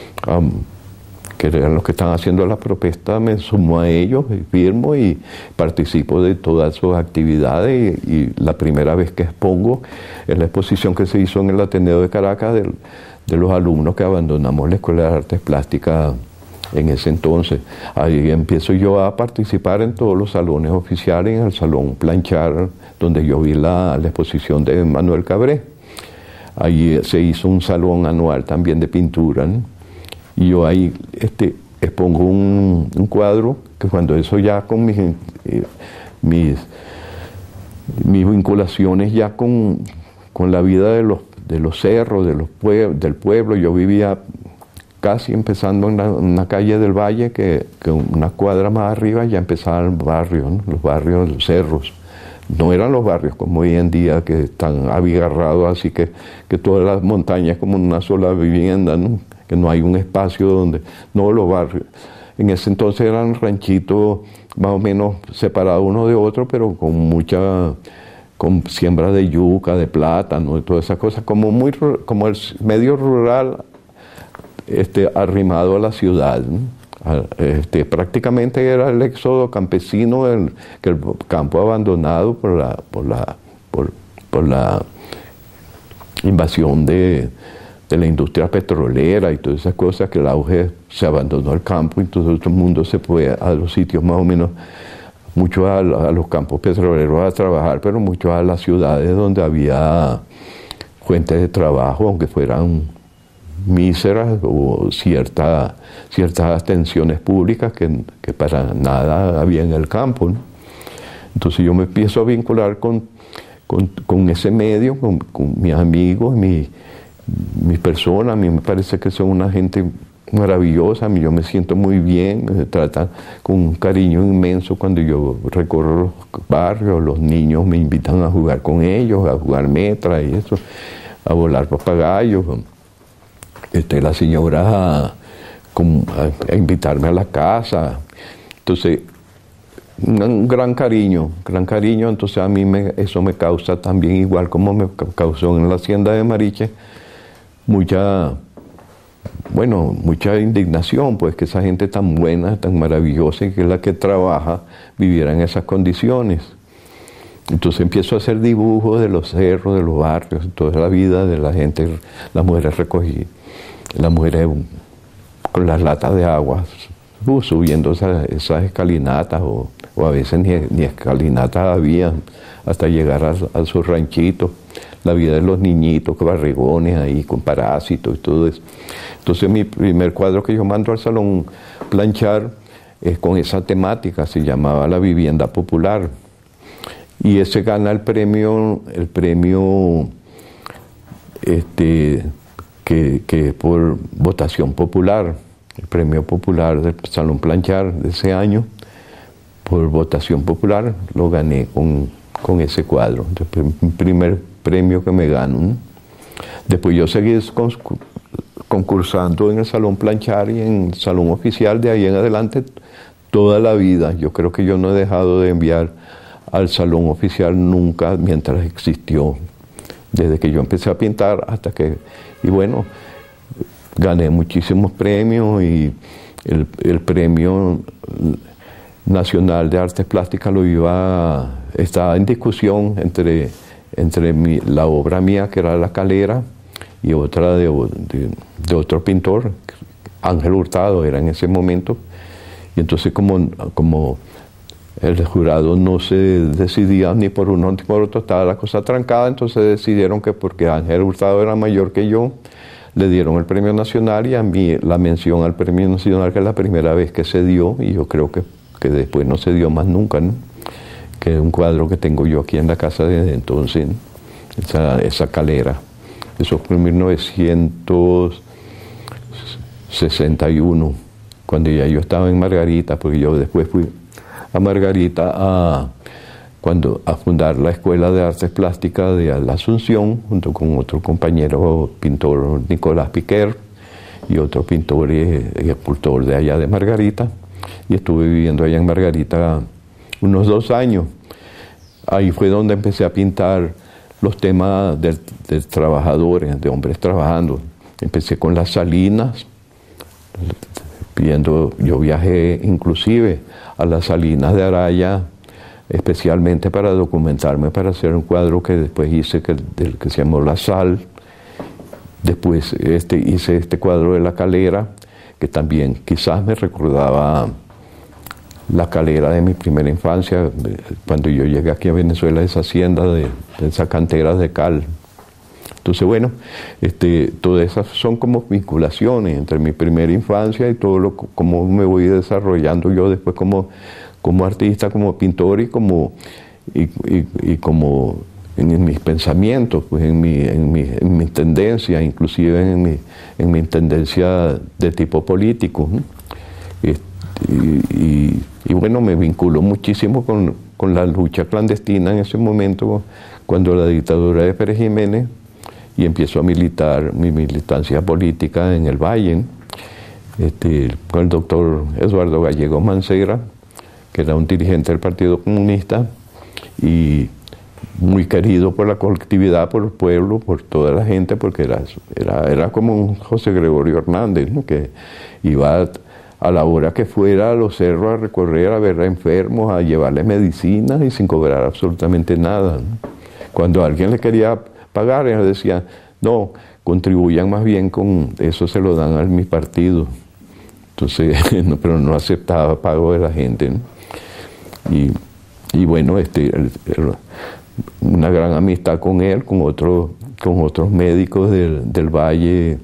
que eran los que estaban haciendo la protesta, me sumo a ellos, firmo y participo de todas sus actividades. Y la primera vez que expongo es la exposición que se hizo en el Ateneo de Caracas de los alumnos que abandonamos la Escuela de Artes Plásticas en ese entonces. Ahí empiezo yo a participar en todos los salones oficiales, en el Salón Planchar, donde yo vi la exposición de Manuel Cabré. Ahí se hizo un salón anual también de pintura, ¿no? Y yo ahí expongo un cuadro que cuando eso ya con mis vinculaciones ya con la vida de los cerros, del pueblo, yo vivía casi empezando en una calle del Valle, que una cuadra más arriba ya empezaba el barrio, ¿no? Los barrios, los cerros. No eran los barrios como hoy en día, que están abigarrados, así que todas las montañas como una sola vivienda, ¿no? Que no hay un espacio donde... No, los barrios. En ese entonces eran ranchitos más o menos separados uno de otro, pero con siembra de yuca, de plátano, y todas esas cosas, como el medio rural arrimado a la ciudad, ¿no? Prácticamente era el éxodo campesino, que el campo abandonado por la invasión de la industria petrolera y todas esas cosas, que el auge se abandonó el campo, y entonces todo el mundo se fue a los sitios más o menos, muchos a los campos petroleros a trabajar, pero muchos a las ciudades donde había fuentes de trabajo, aunque fueran míseras, o ciertas atenciones públicas que para nada había en el campo, ¿no? Entonces yo me empiezo a vincular con ese medio, con mis amigos, mis personas. A mí me parece que son una gente maravillosa, yo me siento muy bien, me tratan con un cariño inmenso cuando yo recorro los barrios. Los niños me invitan a jugar con ellos, a jugar metra y eso, a volar papagayos. La señora a invitarme a la casa. Entonces, un gran cariño. Entonces a mí eso me causa también, igual como me causó en la hacienda de Mariche, mucha indignación, pues que esa gente tan buena, tan maravillosa, y que es la que trabaja, viviera en esas condiciones. Entonces empiezo a hacer dibujos de los cerros, de los barrios, toda la vida de la gente, las mujeres con las latas de agua, subiendo esas escalinatas, o a veces ni escalinatas había, hasta llegar a sus ranchitos. La vida de los niñitos, barrigones ahí, con parásitos y todo eso. Entonces mi primer cuadro que yo mando al Salón Planchar es con esa temática, se llamaba La Vivienda Popular. Y ese gana el premio que por votación popular, el premio popular del Salón Planchar de ese año, por votación popular, lo gané con ese cuadro. Entonces, el primer premio que me gano, ¿no? Después yo seguí concursando en el Salón Planchar y en el Salón Oficial, de ahí en adelante toda la vida. Yo creo que yo no he dejado de enviar al Salón Oficial nunca mientras existió, desde que yo empecé a pintar hasta que, y bueno, gané muchísimos premios, y el premio nacional de artes plásticas estaba en discusión entre la obra mía, que era La Calera, y otra de otro pintor, Ángel Hurtado era en ese momento. Y entonces como el jurado no se decidía ni por uno ni por otro, estaba la cosa trancada, entonces decidieron que porque Ángel Hurtado era mayor que yo, le dieron el premio nacional, y a mí la mención al premio nacional, que es la primera vez que se dio, y yo creo que después no se dio más nunca, ¿no? Que es un cuadro que tengo yo aquí en la casa desde entonces, ¿no? Esa Calera. Eso fue en 1961, cuando ya yo estaba en Margarita, porque yo después fui a Margarita a fundar la Escuela de Artes Plásticas de la Asunción, junto con otro compañero pintor, Nicolás Piquer, y otro pintor y escultor de allá de Margarita, y estuve viviendo allá en Margarita unos 2 años. Ahí fue donde empecé a pintar los temas de trabajadores, de hombres trabajando. Empecé con las salinas, yo viajé inclusive a las salinas de Araya, especialmente para documentarme, para hacer un cuadro que después hice, que se llamó La Sal. Después hice este cuadro de La Calera, que también quizás me recordaba la calera de mi primera infancia, cuando yo llegué aquí a Venezuela, esa hacienda de esas canteras de cal. Entonces, bueno, todas esas son como vinculaciones entre mi primera infancia y cómo me voy desarrollando yo después como artista, como pintor, y como en mis pensamientos, pues en mi tendencia, inclusive en mi tendencia de tipo político, ¿no? Y bueno, me vinculó muchísimo con la lucha clandestina en ese momento, cuando la dictadura de Pérez Jiménez, y empiezo a militar mi militancia política en el Valle, con el doctor Eduardo Gallego Mancera, que era un dirigente del Partido Comunista y muy querido por la colectividad, por el pueblo, por toda la gente, porque era como un José Gregorio Hernández, ¿no? Que iba a la hora que fuera a los cerros a recorrer, a ver a enfermos, a llevarles medicinas y sin cobrar absolutamente nada, ¿no? Cuando alguien le quería pagar, él decía, no, contribuyan más bien con eso, se lo dan a mi partido. Entonces, pero no aceptaba pago de la gente, ¿no? Y bueno, una gran amistad con él, con otros médicos del Valle,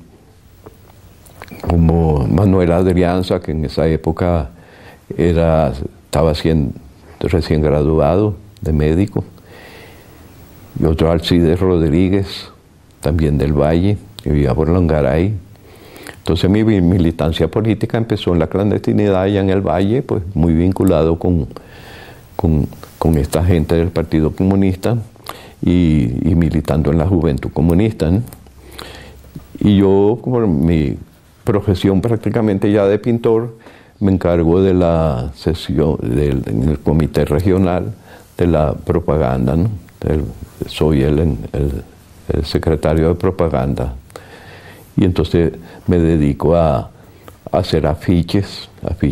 como Manuel Adrianza, que en esa época estaba recién graduado de médico, y otro Alcides Rodríguez, también del Valle, que vivía por Longaray. Entonces mi militancia política empezó en la clandestinidad allá en el Valle, pues muy vinculado con esta gente del Partido Comunista y militando en la Juventud Comunista, ¿no? Y yo, como mi profesión prácticamente ya de pintor, me encargo de la sesión en el comité regional de la propaganda, ¿no? Soy el secretario de propaganda. Y entonces me dedico a hacer afiches,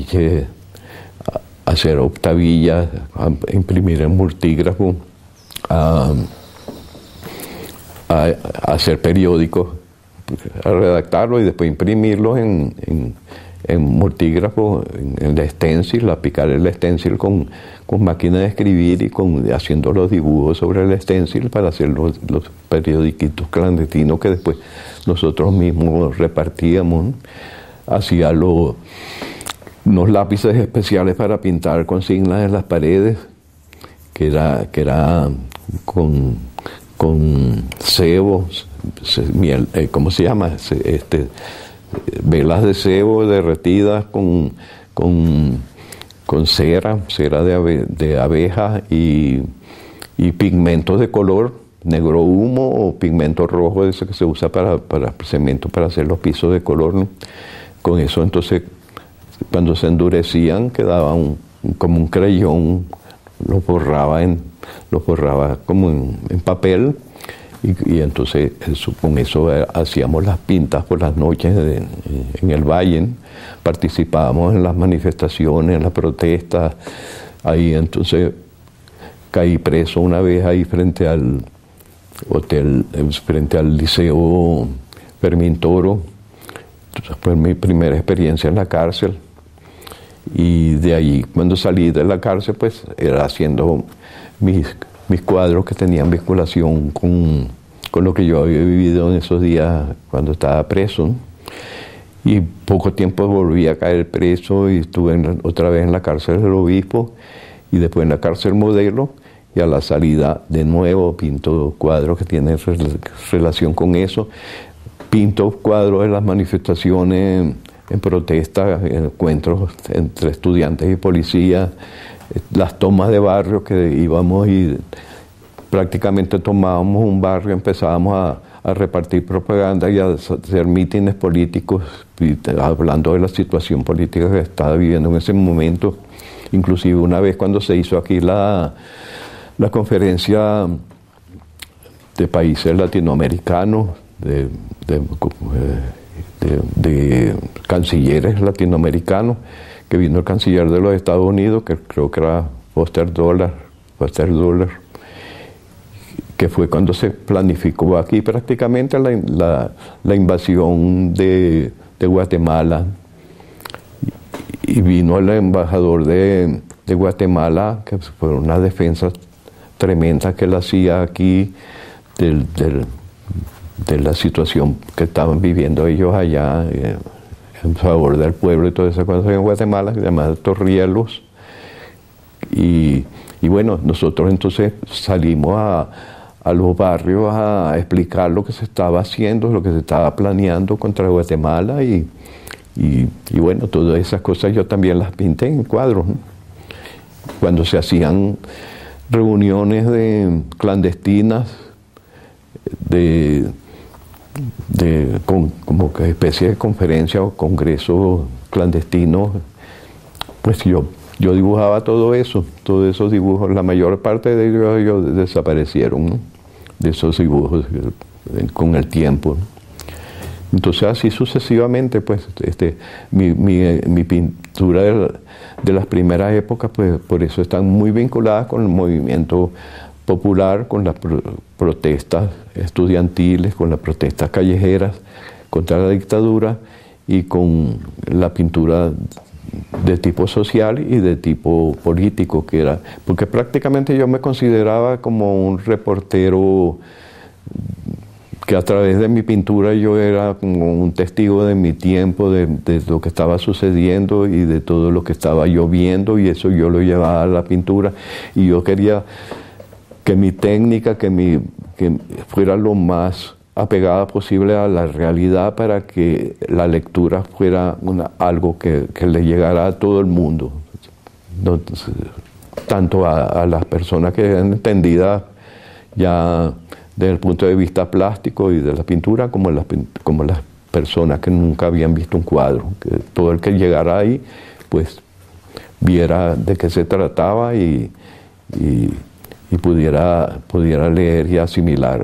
a hacer octavillas, a imprimir en multígrafo, a hacer periódicos, a redactarlos y después imprimirlos en multígrafo, en el stencil, a picar el stencil con máquina de escribir y haciendo los dibujos sobre el stencil para hacer los periodiquitos clandestinos que después nosotros mismos repartíamos, ¿no? Hacía unos lápices especiales para pintar consignas en las paredes, que era con cebo, ¿cómo se llama? Velas de cebo derretidas con cera de abeja y pigmentos de color negro humo o pigmento rojo, ese que se usa para cemento, para hacer los pisos de color, ¿no? Con eso entonces, cuando se endurecían, quedaba como un crayón, los borraba como en papel, y entonces con eso hacíamos las pintas por las noches en el valle, participábamos en las manifestaciones, en las protestas. Ahí entonces caí preso una vez ahí frente al hotel, frente al Liceo Fermín Toro. Entonces fue mi primera experiencia en la cárcel. Y de ahí, cuando salí de la cárcel, pues era haciendo mis cuadros que tenían vinculación con lo que yo había vivido en esos días cuando estaba preso, ¿no? Y poco tiempo volví a caer preso y estuve otra vez en la cárcel del Obispo y después en la cárcel Modelo, y a la salida de nuevo pinto cuadros que tienen relación con eso. Pinto cuadros de las manifestaciones en protestas, encuentros entre estudiantes y policías, las tomas de barrio que íbamos y prácticamente tomábamos un barrio, empezábamos a repartir propaganda y a hacer mítines políticos, hablando de la situación política que estaba viviendo en ese momento. Inclusive una vez cuando se hizo aquí la conferencia de países latinoamericanos, de cancilleres latinoamericanos, que vino el canciller de los Estados Unidos, que creo que era Foster Dulles, que fue cuando se planificó aquí prácticamente la invasión de Guatemala. Y vino el embajador de Guatemala, que fue una defensa tremenda que él hacía aquí de la situación que estaban viviendo ellos allá en favor del pueblo y todas esas cosas en Guatemala, llamada Torrielos. Y bueno, nosotros entonces salimos a los barrios a explicar lo que se estaba haciendo, lo que se estaba planeando contra Guatemala, y bueno, todas esas cosas yo también las pinté en cuadros, ¿no? Cuando se hacían reuniones clandestinas como que especie de conferencia o congreso clandestino, pues yo dibujaba todo eso, todos esos dibujos. La mayor parte de ellos desaparecieron, ¿no? De esos dibujos con el tiempo, ¿no? Entonces así sucesivamente, pues mi pintura de las primeras épocas, pues por eso están muy vinculadas con el movimiento popular, con las protestas estudiantiles, con las protestas callejeras contra la dictadura, y con la pintura de tipo social y de tipo político, que era, porque prácticamente yo me consideraba como un reportero que a través de mi pintura yo era como un testigo de mi tiempo, de lo que estaba sucediendo y de todo lo que estaba yo viendo, y eso yo lo llevaba a la pintura, y yo quería que mi técnica, que fuera lo más apegada posible a la realidad, para que la lectura fuera algo que le llegara a todo el mundo, tanto a las personas que eran entendidas ya desde el punto de vista plástico y de la pintura, como las personas que nunca habían visto un cuadro, que todo el que llegara ahí pues viera de qué se trataba y pudiera leer y asimilar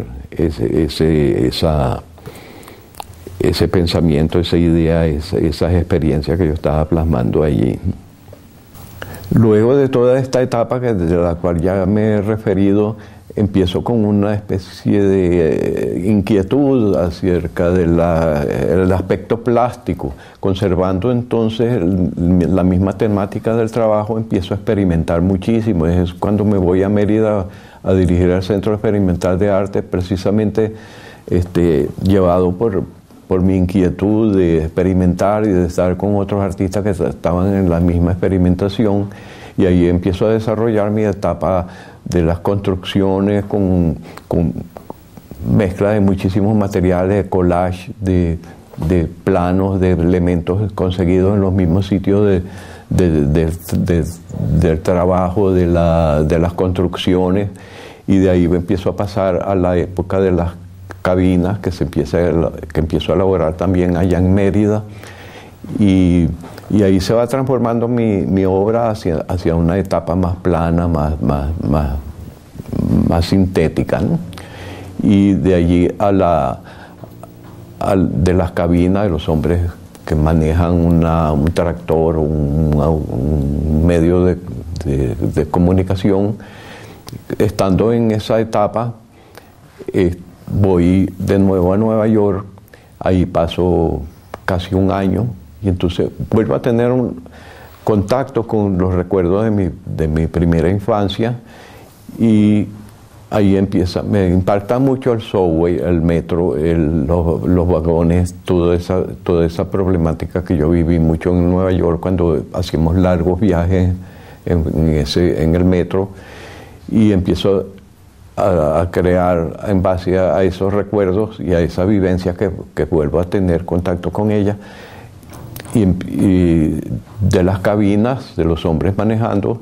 ese pensamiento, esa idea, esas experiencias que yo estaba plasmando allí. Luego de toda esta etapa de la cual ya me he referido, empiezo con una especie de inquietud acerca del aspecto plástico. Conservando entonces la misma temática del trabajo, empiezo a experimentar muchísimo. Es cuando me voy a Mérida a dirigir el Centro Experimental de Arte, precisamente llevado por mi inquietud de experimentar y de estar con otros artistas que estaban en la misma experimentación. Y ahí empiezo a desarrollar mi etapa de las construcciones con mezcla de muchísimos materiales, de collage, de planos, de elementos conseguidos en los mismos sitios del trabajo, de las construcciones. y de ahí empiezo a pasar a la época de las cabinas, que empiezo a elaborar también allá en Mérida, y ahí se va transformando mi obra hacia una etapa más plana, más sintética, ¿no? Y de allí de las cabinas, de los hombres que manejan un tractor, un medio de comunicación. Estando en esa etapa, voy de nuevo a Nueva York, ahí paso casi un año, y entonces vuelvo a tener un contacto con los recuerdos de mi primera infancia, y ahí me impacta mucho el subway, el metro, los vagones, toda esa problemática que yo viví mucho en Nueva York cuando hacíamos largos viajes en el metro, y empiezo a crear en base a esos recuerdos y a esa vivencia que vuelvo a tener contacto con ella, y de las cabinas, de los hombres manejando,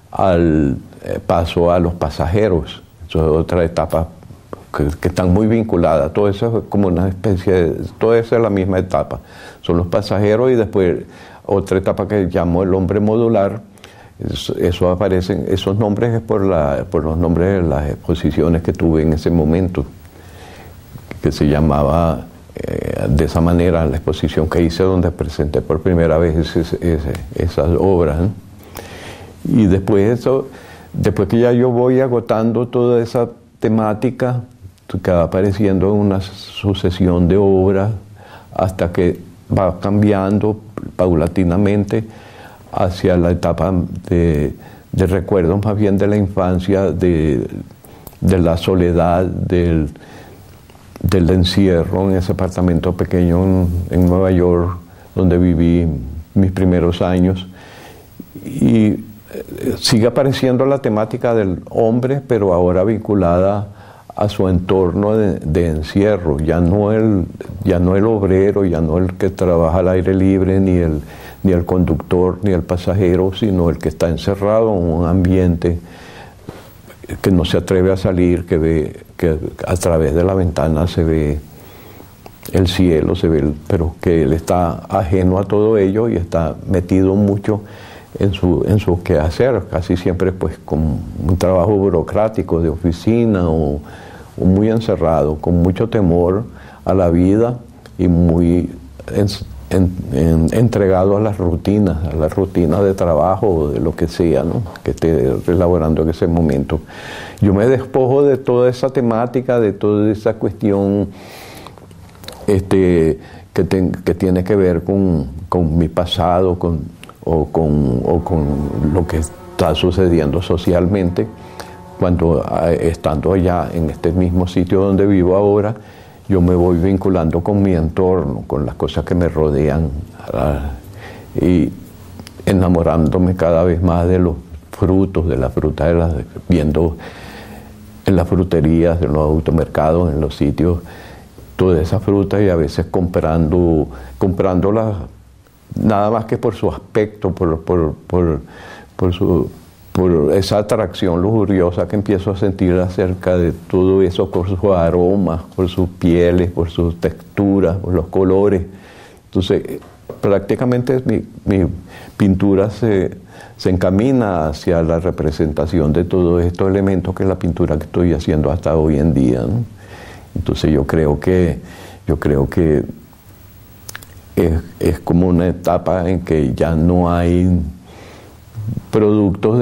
paso a los pasajeros. Eso es otra etapa que están muy vinculadas. Todo eso es como una especie todo eso es la misma etapa. Son los pasajeros, y después otra etapa que llamo el hombre modular. Eso aparecen, esos nombres es por los nombres de las exposiciones que tuve en ese momento, que se llamaba de esa manera la exposición que hice, donde presenté por primera vez esas obras, ¿no? Y después que ya yo voy agotando toda esa temática, que va apareciendo en una sucesión de obras hasta que va cambiando paulatinamente hacia la etapa de recuerdos más bien de la infancia, de la soledad, del encierro en ese apartamento pequeño en Nueva York, donde viví mis primeros años. Y sigue apareciendo la temática del hombre, pero ahora vinculada a su entorno de encierro, ya no el obrero, ya no el que trabaja al aire libre, ni el conductor, ni el pasajero, sino el que está encerrado en un ambiente que no se atreve a salir, que a través de la ventana se ve el cielo, pero que él está ajeno a todo ello y está metido mucho en su quehacer, casi siempre pues con un trabajo burocrático de oficina o muy encerrado, con mucho temor a la vida y muy entregado a las rutinas de trabajo o de lo que sea, ¿no?, que esté elaborando en ese momento. Yo me despojo de toda esa temática, de toda esa cuestión que tiene que ver con mi pasado, con lo que está sucediendo socialmente, cuando estando allá en este mismo sitio donde vivo ahora, yo me voy vinculando con mi entorno, con las cosas que me rodean, y enamorándome cada vez más de los frutos, de las frutas, viendo en las fruterías, en los automercados, en los sitios, todas esas frutas, y a veces comprándolas nada más que por su aspecto, por esa atracción lujuriosa que empiezo a sentir acerca de todo eso, por sus aromas, por sus pieles, por sus texturas, por los colores. Entonces, prácticamente mi pintura se encamina hacia la representación de todos estos elementos, que es la pintura que estoy haciendo hasta hoy en día, ¿no? Entonces yo creo que es como una etapa en que ya no hay productos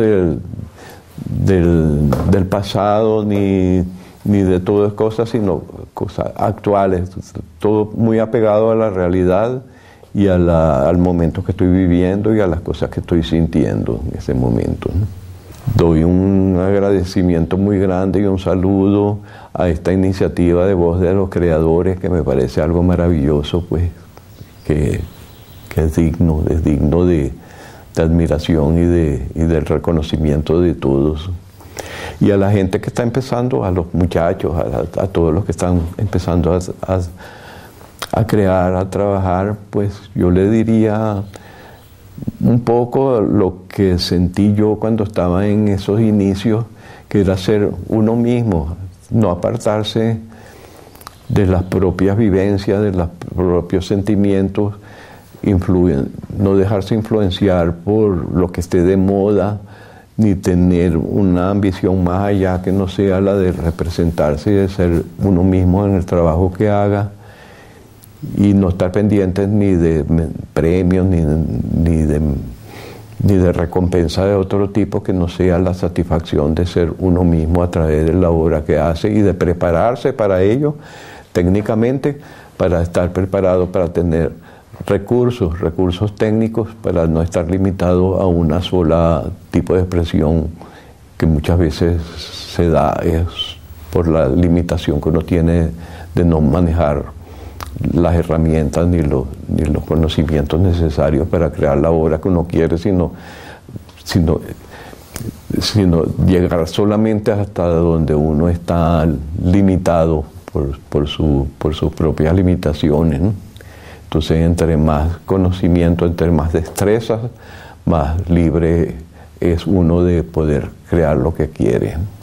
del pasado ni de todas cosas, sino cosas actuales, todo muy apegado a la realidad y al momento que estoy viviendo y a las cosas que estoy sintiendo en ese momento, ¿no? Doy un agradecimiento muy grande y un saludo a esta iniciativa de Voz de los Creadores, que me parece algo maravilloso, pues, que es digno de admiración y del reconocimiento de todos. Y a la gente que está empezando, a los muchachos, a todos los que están empezando a crear, a trabajar, pues yo le diría un poco lo que sentí yo cuando estaba en esos inicios, que era ser uno mismo, no apartarse de las propias vivencias, de los propios sentimientos, no dejarse influenciar por lo que esté de moda, ni tener una ambición más allá que no sea la de representarse y de ser uno mismo en el trabajo que haga, y no estar pendientes ni de premios ni de recompensa de otro tipo que no sea la satisfacción de ser uno mismo a través de la obra que hace y de prepararse para ello técnicamente, para estar preparado para tener recursos técnicos, para no estar limitado a una sola tipo de expresión que muchas veces se da es por la limitación que uno tiene de no manejar las herramientas ni los conocimientos necesarios para crear la obra que uno quiere, sino llegar solamente hasta donde uno está limitado por sus propias limitaciones, ¿no? Entonces, entre más conocimiento, entre más destrezas, más libre es uno de poder crear lo que quiere.